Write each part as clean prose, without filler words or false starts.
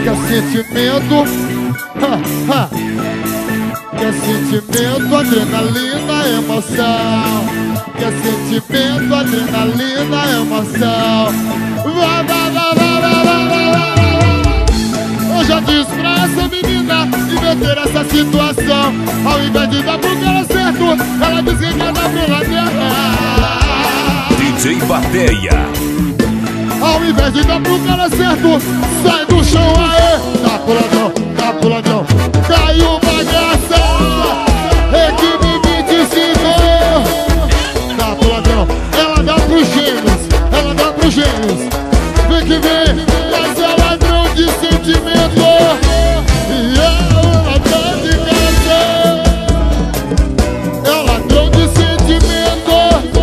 Quer sentimento, quer sentimento, adrenalina, emoção. Quer sentimento, adrenalina, emoção. Vai, vai, vai, vai, vai, vai, vai. Eu já disse pra essa menina inverter essa situação. Ao invés de dar pro cara certo, ela diz que quer dar pro ladrão. DJ Bateia. Ao invés de dar pro cara certo, sai do chão, aê. Dá pro ladrão, dá pro ladrão. Caiu bagaça. Equipe 25. Dá pro ladrão. Ela dá pros gêmeos, ela dá pros gêmeos. Vem que vem, mas é ladrão de sentimento. E é o ladrão de casa. É o ladrão de sentimento.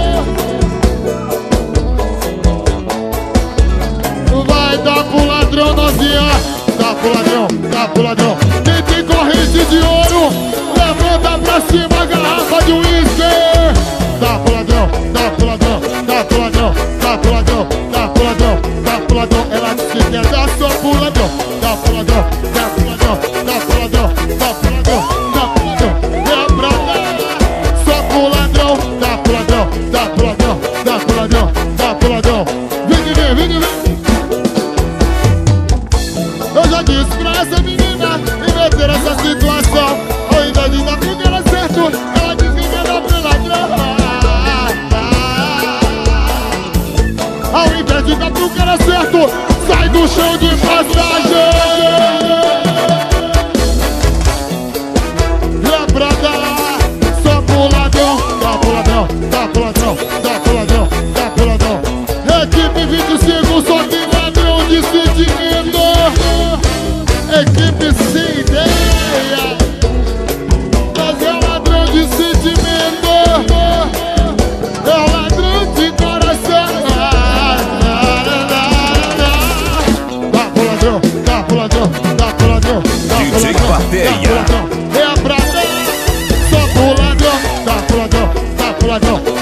Vai dar pro ladrão, novinha. Dá pro ladrão, dá pro ladrão. Quem tem corrente de ouro, levanta pra cima a garrafa de uísque. Dá pro ladrão, dá pro ladrão, dá pro ladrão, dá pro ladrão, dá pro ladrão, dá pro ladrão. Ela disse que quer dar só pro ladrão. Dá pro ladrão, dá pro ladrão, dá pro ladrão, dá pro ladrão, dá pro ladrão. É pra dar só pro ladrão. Dá pro ladrão, dá pro ladrão, dá pro ladrão, dá pro ladrão. Vem que vem, vem que vem. Eu já disse pra essa menina inverter essa situação. Ao invés de dar pro cara certo, ela diz que quer dar pro ladrão. Ao invés de dar pro cara certo, sai do chão de passagem. É pra dar só pro ladrão. Dá pro ladrão, dá pro ladrão, dá pro ladrão, dá pro ladrão. Equipe 25 só tem ladrão de sentimento. Equipe sem ideia, mas é o ladrão de sentimento. É o ladrão de coração. Dá pro ladrão, dá pro ladrão, dá pro ladrão, dá pro DJ ladrão, Bateia. dá pro ladrão. É pra dar só pro ladrão. Dá pro ladrão, dá pro ladrão.